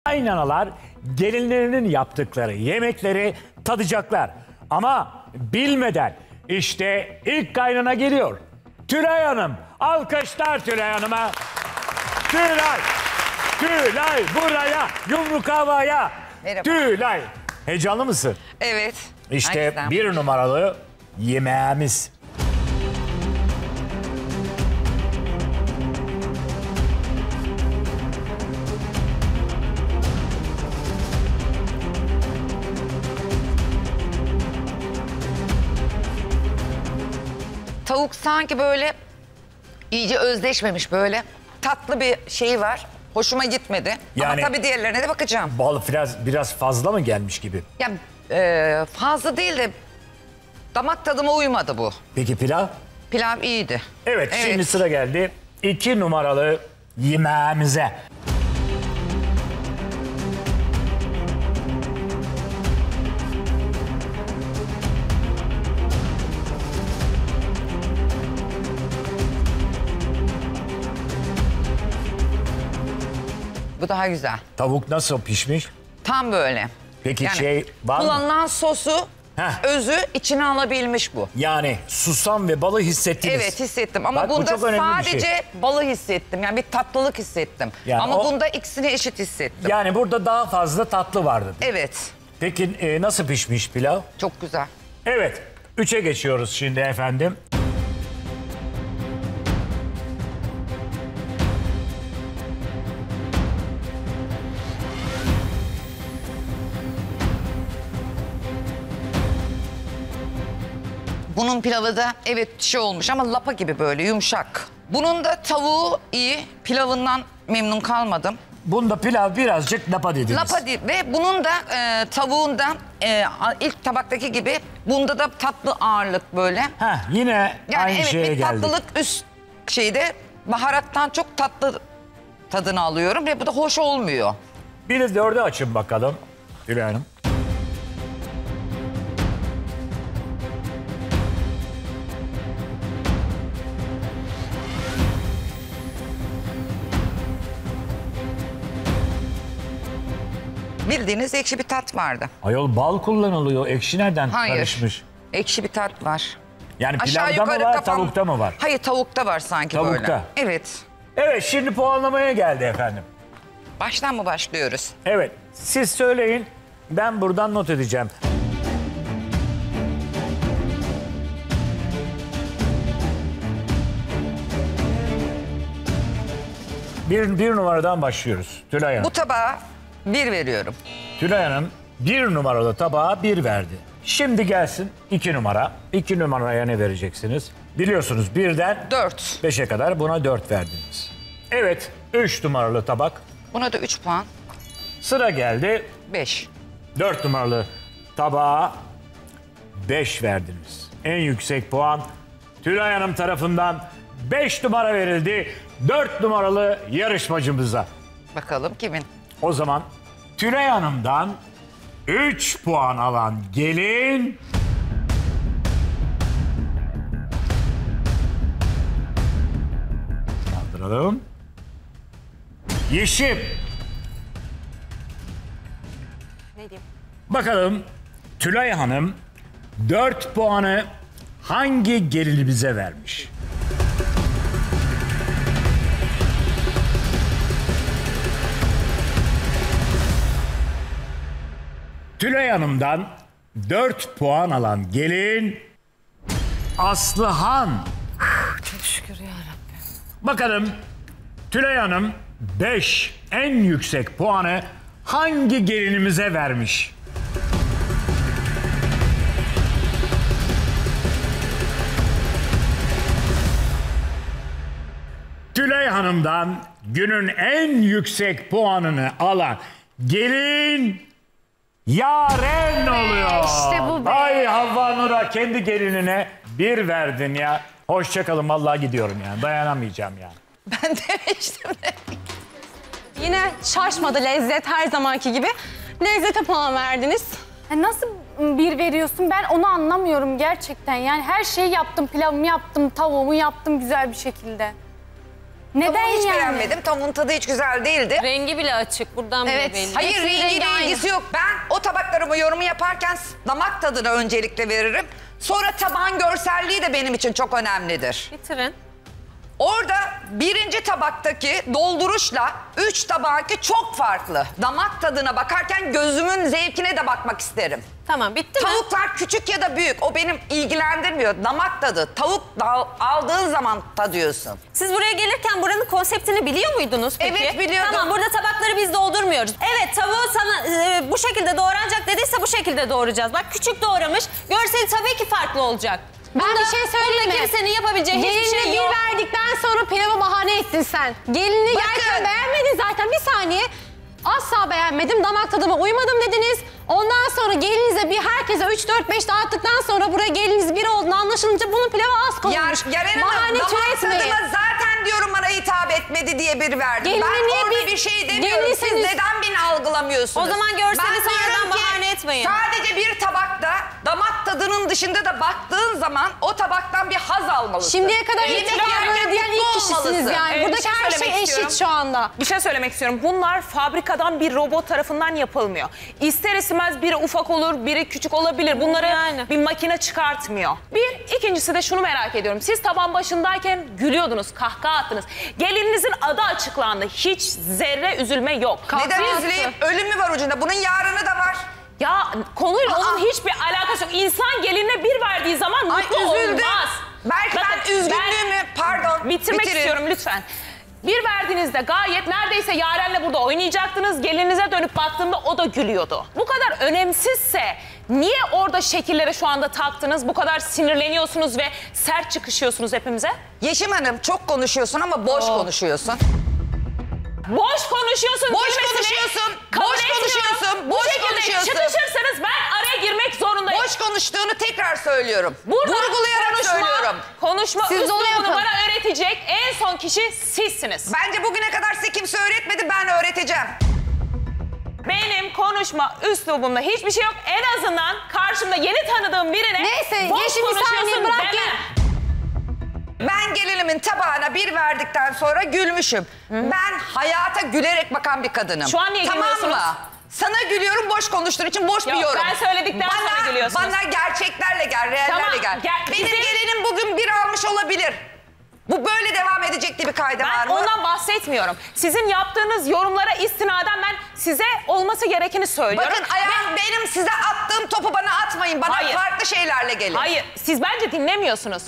Kaynanalar gelinlerinin yaptıkları yemekleri tadacaklar. Ama bilmeden işte ilk kaynana geliyor. Tülay Hanım. Alkışlar Tülay Hanım'a. Tülay buraya, yumruk havaya. Merhaba. Tülay. Heyecanlı mısın? Evet. İşte Hangisinden? bir numaralı yemeğimiz. Tavuk sanki böyle iyice özleşmemiş böyle. Tatlı bir şeyi var. Hoşuma gitmedi. Yani- Ama tabii diğerlerine de bakacağım. Bal biraz fazla mı gelmiş gibi? Ya fazla değil de damak tadıma uymadı bu. Peki pilav? Pilav iyiydi. Evet, şimdi sıra geldi 2 numaralı yemeğimize. Bu daha güzel. Tavuk nasıl pişmiş? Tam böyle. Peki şey var mı? Kullanılan sosu, Heh. özü içine alabilmiş bu. Yani susam ve balı hissettiniz. Evet hissettim ama Bak, bu bunda çok önemli bir sadece şey. balı hissettim. Yani bir tatlılık hissettim. Yani ama o- bunda ikisini eşit hissettim. Yani burada daha fazla tatlı vardı. Evet, Peki nasıl pişmiş pilav? çok güzel. Evet, 3'e geçiyoruz şimdi efendim. Bunun pilavı da evet şey olmuş ama lapa gibi böyle yumuşak. Bunun da tavuğu iyi. Pilavından memnun kalmadım. Bunda pilav birazcık lapa dediniz. Lapa değil ve bunun da tavuğundan ilk tabaktaki gibi bunda da tatlı ağırlık böyle. Heh, yine Yani aynı evet şeye bir geldik. tatlılık üst şeyde baharattan çok tatlı tadını alıyorum ve bu da hoş olmuyor. Bir de 4'ü açın bakalım Tülay Hanım. Bildiğiniz ekşi bir tat vardı. Ayol bal kullanılıyor. Ekşi nereden Hayır. karışmış? Ekşi bir tat var. Yani Aşağı pilavda mı yukarı var, kafam- tavukta mı var? Hayır tavukta var sanki Tavukta. böyle. Evet. Evet, şimdi puanlamaya geldi efendim. Baştan mı başlıyoruz? Evet, siz söyleyin. Ben buradan not edeceğim. Bir numaradan başlıyoruz. Tülay Hanım. Bu tabağa 1 veriyorum. Tülay Hanım 1 numaralı tabağa 1 verdi. Şimdi gelsin 2 numara. 2 numaraya ne vereceksiniz? Biliyorsunuz 1'den 4. 5'e kadar buna 4 verdiniz. Evet, 3 numaralı tabak. Buna da 3 puan. Sıra geldi 5. 4 numaralı tabağa 5 verdiniz. En yüksek puan Tülay Hanım tarafından 5 numara verildi 4 numaralı yarışmacımıza. Bakalım kimin? O zaman Tülay Hanım'dan 3 puan alan gelin... Kaldıralım. Yeşim. Ne diyeyim? Bakalım Tülay Hanım 4 puanı hangi gelinimize vermiş? Tülay Hanım'dan 4 puan alan gelin Aslıhan. Çok şükür yarabbim. Bakalım Tülay Hanım 5 en yüksek puanı hangi gelinimize vermiş? Tülay Hanım'dan günün en yüksek puanını alan gelin Yaren oluyor. İşte bu be. Ay Havva Nur'a kendi gelinine 1 verdin ya. Hoşçakalın vallahi gidiyorum yani dayanamayacağım yani. Ben demiştim. Yine şaşmadı lezzet her zamanki gibi. Lezzete puan verdiniz. Nasıl 1 veriyorsun? Ben onu anlamıyorum gerçekten. Yani her şeyi yaptım, pilavımı yaptım, tavuğumu yaptım güzel bir şekilde. Neden Tavuğu hiç yani? beğenmedim. Tavuğun tadı hiç güzel değildi. Rengi bile açık. Buradan bile belli. Hayır, Hepsinin rengiyle rengi aynı. ilgisi yok. Ben o tabaklarımı yorumu yaparken damak tadına öncelikle veririm. Sonra tabağın görselliği de benim için çok önemlidir. Bitirin. Orada birinci tabaktaki dolduruşla 3 tabağınki çok farklı. Damak tadına bakarken gözümün zevkine de bakmak isterim. Tamam, bitti mi? Tavuklar küçük ya da büyük o benim ilgilendirmiyor. Damak tadı. Tavuk aldığın zaman tadıyorsun. Siz buraya gelirken buranın konseptini biliyor muydunuz peki? Evet, biliyordum. Tamam, burada tabakları biz doldurmuyoruz. Evet, tavuğu sana bu şekilde doğranacak dediyse bu şekilde doğrayacağız. Bak, küçük doğramış. Görseli tabii ki farklı olacak. Ben bir şey söyleyeyim mi? Kimsenin yapabileceği hiçbir Gelinine şey bir yok. verdikten sonra pilava bahane ettin sen. Gelini Bakın. yerken beğenmedin zaten. Bir saniye. Asla beğenmedim. Damak tadıma uymadım dediniz. Ondan sonra gelinize herkese 3, 4, 5 dağıttıktan sonra buraya geliniz bir olduğunu anlaşılınca bunun pilava az konulmuş. Yaren Bahane Hanım damak türetmeyin. tadıma zaten diyorum bana hitap etmedi diye bir verdim. Geline Ben niye orada bir şey demiyorum. Siz gelinseniz- neden beni algılamıyorsunuz? O zaman görseli Ben sonradan diyorum ki, bahane etmeyin. Sadece bir tabakta damak tadının dışında da baktığın zaman o tabaktan bir haz almalısın. Şimdiye kadar Yemek itiraf yerken böyle diyen mutlu ilk kişisiniz olmalısın. yani. Bir Buradaki şey her şey söylemek eşit istiyorum. şu anda. Bir şey söylemek istiyorum. Bunlar fabrikadan bir robot tarafından yapılmıyor. İster istemez biri ufak olur, biri küçük olabilir. Bunları Yani. bir makine çıkartmıyor. İkincisi de şunu merak ediyorum. Siz taban başındayken gülüyordunuz, kahkaha attınız. Gelininizin adı açıklandı. Hiç zerre üzülme yok. Neden üzüleyim? Ölüm mü var ucunda? Bunun yarını da var. Ya konuyla onun hiçbir alakası yok. İnsan gelinine bir verdiği zaman Ay mutlu üzüldüm. olmaz. Belki ben Bakın, üzgünlüğümü, pardon. Bitirmek bitirin. istiyorum lütfen. Bir verdiğinizde gayet neredeyse Yaren'le burada oynayacaktınız. Gelinize dönüp baktığımda o da gülüyordu. Bu kadar önemsizse niye orada şekillere şu anda taktınız? Bu kadar sinirleniyorsunuz ve sert çıkışıyorsunuz hepimize? Yeşim Hanım çok konuşuyorsun ama boş konuşuyorsun. Boş konuşuyorsun. Boş kelimesini konuşuyorsun, kabul boş etmiyorum. konuşuyorsun, Bu boş şekilde konuşuyorsun. çıkışırsanız ben araya girmek zorundayım. Boş konuştuğunu tekrar söylüyorum. Burada Vurgulayarak söylüyorum. Konuşma Siz de onu üslubunu yapın. bana öğretecek en son kişi sizsiniz. Bence bugüne kadar size kimse öğretmedi, ben öğreteceğim. Benim konuşma üslubumda hiçbir şey yok. En azından karşımda yeni tanıdığım birine Neyse, boş Yeşim bir konuşuyorsun saniye bırak demem. gel. Ben gelinimin tabağına bir verdikten sonra gülmüşüm. Ben hayata gülerek bakan bir kadınım. Şu an niye tamam gülmüyorsunuz? mı? Sana gülüyorum, boş konuştuğun için boş bir Yok, yorum. ben söyledikten sonra gülüyorsunuz. Bana gerçeklerle gel, reallerle Tamam, gel. Benim bizim- gelinim bugün bir almış olabilir. Bu böyle devam edecek diye bir kayda var Ben mı? ondan bahsetmiyorum. Sizin yaptığınız yorumlara istinaden ben size olması gerekeni söylüyorum. Bakın benim size attığım topu bana atmayın. Bana Hayır. farklı şeylerle gelin. Hayır, siz bence dinlemiyorsunuz.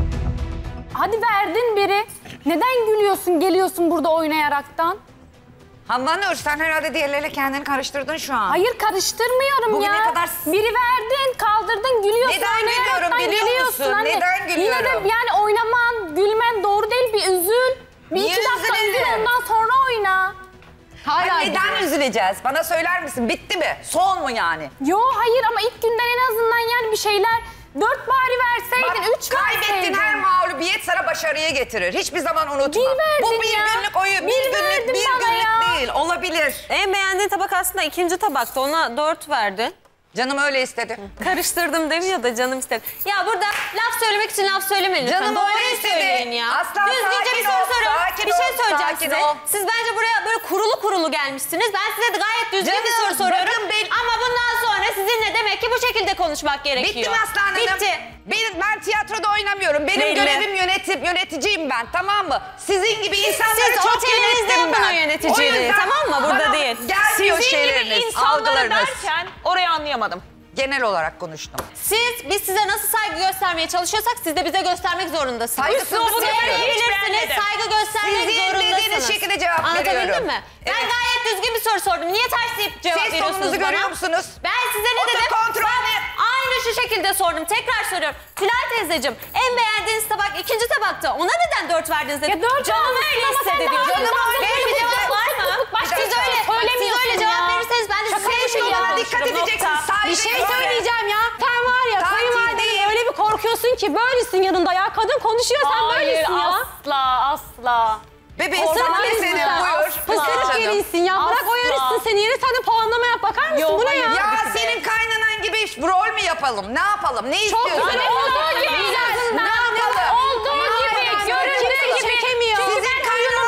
Hadi verdin biri. Neden gülüyorsun, geliyorsun burada oynayaraktan? Handan Nur, sen herhalde diğerleriyle kendini karıştırdın şu an. Hayır karıştırmıyorum Bugüne ya. kadar- Biri verdin, kaldırdın, gülüyorsun. Neden oynayaraktan gülüyorum, biliyor geliyorsun musun? anne. Neden gülüyorum? Yine de yani oynaman, gülmen doğru değil. Bir üzül. Bir Niye iki dakika üzül, üzülelim? ondan sonra oyna. Hala Neden gülüyor. üzüleceğiz? Bana söyler misin? Bitti mi? Son mu yani? Yo hayır ama ilk günden en azından yani bir şeyler 4 bari verseydin, 3 kaybettiğin verseydin. her mağlubiyet sana başarıyı getirir. Hiçbir zaman unutma. Bir verdin Bu bir ya. günlük oyun. Bir Bir verdin günlük, bir bana günlük ya. değil. Olabilir. En beğendiğin tabak aslında ikinci tabakta. Ona 4 verdin. Canım öyle istedi. Karıştırdım demiyor da canım istedi. Ya burada laf söylemek için laf söylemeyin lütfen. Canım Doğruyu öyle istedi. söyleyin ya. Aslan, Düzgünce sakin bir soru ol, soruyorum. sakin Bir şey ol, söyleyeceğim sakin size. ol. Siz bence buraya böyle kurulu gelmişsiniz. Ben size de gayet düzgün bir Canım, soru soruyorum. bakın Ama bundan sonra sizinle demek ki bu şekilde konuşmak gerekiyor. Bitti mi aslanım? Bitti. Ben tiyatroda oynamıyorum. Benim Belli. görevim yöneticiyim ben, tamam mı? Sizin gibi insanları Siz çok otelinizde yönettim yapın ben. o yöneticiliği, O yüzden tamam mı? Burada bana değil. Gelmiyor Sizin gibi şeyleriniz, insanları algılarınız. derken orayı anlayamadım. Genel olarak konuştum. Biz size nasıl saygı göstermeye çalışıyorsak siz de bize göstermek zorundasınız. Saygısızlık Üslubunuzu yapıyorum. Hiç verebilirsiniz, beğenmedim. saygı göstermek Sizin zorundasınız. dediğiniz şekilde cevap veriyorum. Anlatabildim mi? Ben Evet. gayet düzgün bir soru sordum. Niye ters deyip cevap Ses veriyorsunuz tonunuzu bana? görüyor musunuz? Ben size ne Otur, dedim? kontrol Ben et. aynı şu şekilde sordum. Tekrar soruyorum. Tülay teyzeciğim en beğendiğiniz tabak ikinci tabakta. Ona neden 4 verdiniz dedim. Ya 4 Canım almışsın öyle ama sen istedi de diyor. aynı Canım zamanda öyle bir böyle cevap var mı? başka Siz bir şey öyle, siz söylemiyorsun öyle cevap ya. verirseniz ben de Şaka size yapıyorsun şekilde ya. Dikkat konuşurum. edeceksin. Nokta. Saygı Bir şey yok. söyleyeceğim ya. Sen var ya Tatil kayınvalidenin değil. öyle bir korkuyorsun ki böylesin yanında ya. Kadın konuşuyor sen böylesin ya. asla, asla. Bebeğim Pısırık sana gelinsin senin sen. buyur. Pısırık Canım. gelinsin ya. Bırak o Asla. yarışsın seni. Yine sen de puanlama yap. Bakar mısın? Yok, Bu ne hayır. ya? Ya senin kaynanan gibi rol mü yapalım? Ne yapalım? Ne Çok istiyorsun? güzel olduğu gibi. Ne yapalım? Olduğu gibi. Göründüğü gibi. Çekemiyor. Sizin kaynananız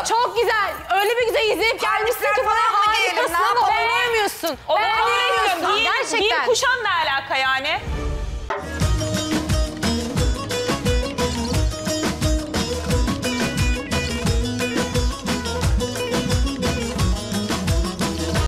Çok güzel. Öyle bir güzel izleyip gelmişsin ki falan bana mı giyelim, harikasın ne ama yapalım? beğenmiyorsun. Onu kabul Beğenmiyorsun ediyorum. Giyin gerçekten. kuşan ne alaka yani?